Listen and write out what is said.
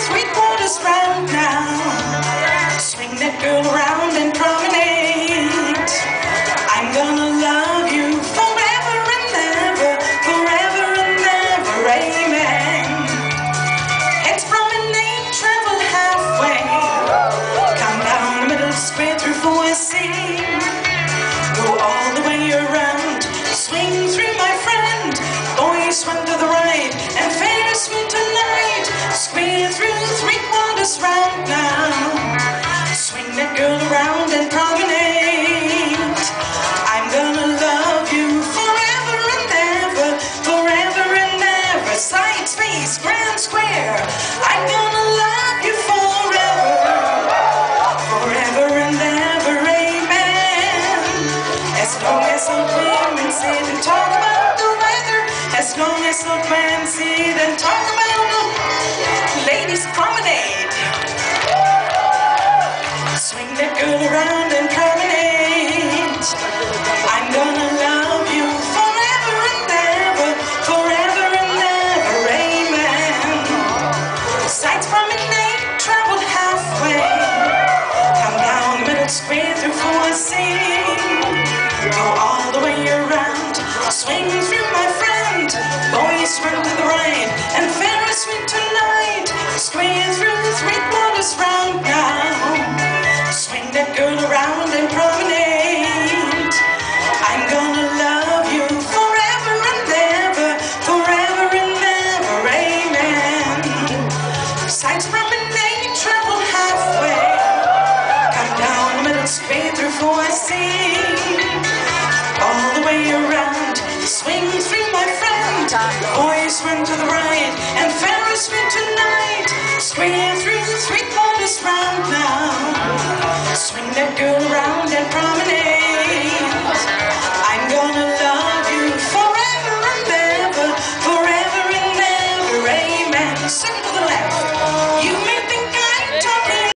sweet waters round now. Swing that girl around and promenade. I'm gonna love you forever and ever, forever and ever, amen. Let's promenade, travel halfway. Come down the middle square through 4C. Go all the way around, swing through my friend. Boys run to the right and Ferris wheel tonight. Square through three quarters round now. Swing that girl around and promenade. I'm gonna love you forever and ever, forever and ever. Side space, grand square. I'm gonna love you forever, forever and ever, amen. As long as old women sit and talk about the weather, as long as old men sit and talk about the ladies' promenade. Swing that girl around and promenade. I'm gonna love you forever and ever, forever and ever, amen. Sights promenade, travel halfway. Come down the middle square through 4C. Go all the way around, swing through my friend. Boys run to the right and Ferris wheel tonight. Square through three quarters round now. Swing that girl around and promenade. I'm gonna love you forever and ever, forever and ever, amen. Sights promenade, travel halfway. Come down the middle square through 4C. All the way around, swing through my friend. Boys run to the right and Ferris wheel tonight. Square through three quarters round now. Swing that girl around and promenade.